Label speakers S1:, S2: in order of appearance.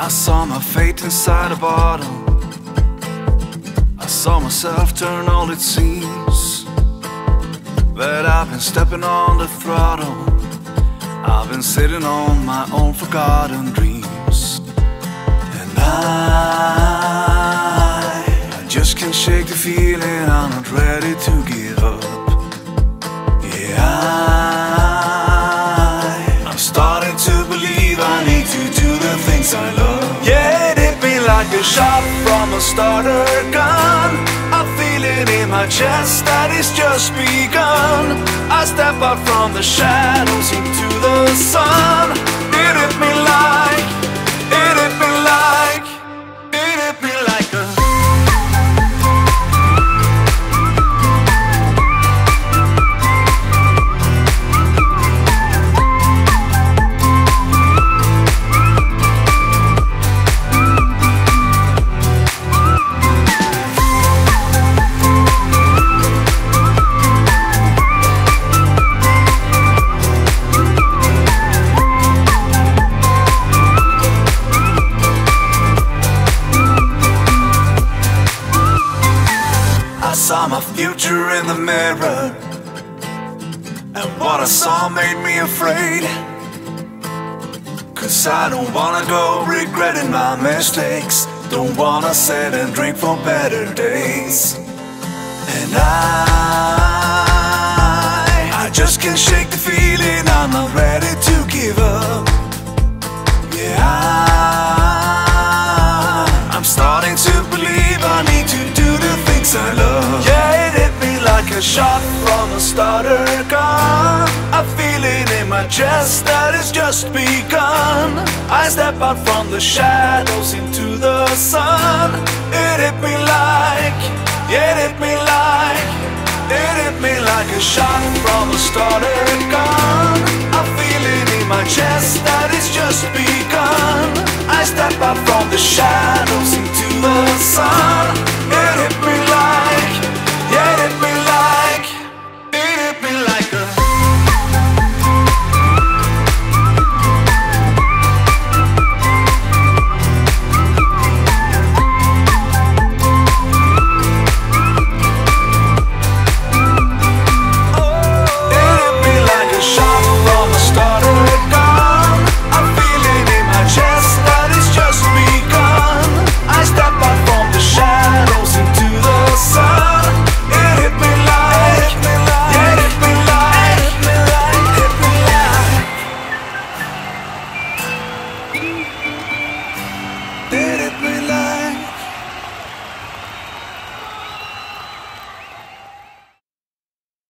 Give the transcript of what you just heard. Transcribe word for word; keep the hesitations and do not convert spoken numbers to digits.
S1: I saw my fate inside a bottle. I saw myself turn all it seems. But I've been stepping on the throttle. I've been sitting on my own forgotten dreams. And I, I just can't shake the feeling I'm not ready to give up. Yeah, I, I'm starting to believe I need to do the things I love. Yeah, it hit me like a shot from a starter gun. I feel it in my chest that it's just begun. I step out from the shadows into the sun. It hit me like, it hit me like, it hit me like a I saw my future in the mirror, and what I saw made me afraid. Cause I don't wanna go regretting my mistakes. Don't wanna sit and drink for better days. And I, I just can't shake the feeling I'm not ready to give up. Yeah, I, I'm starting to believe I need to do the things I love. Yeah, it hit me like a shot from a starter gun. I feel it in my chest that it's just begun. I step out from the shadows into the sun. It hit me like, yeah, it hit me like, it hit me like a shot from a starter gun. I feel it in my chest that it's just begun. I step out from the shadows into the sun. It hit me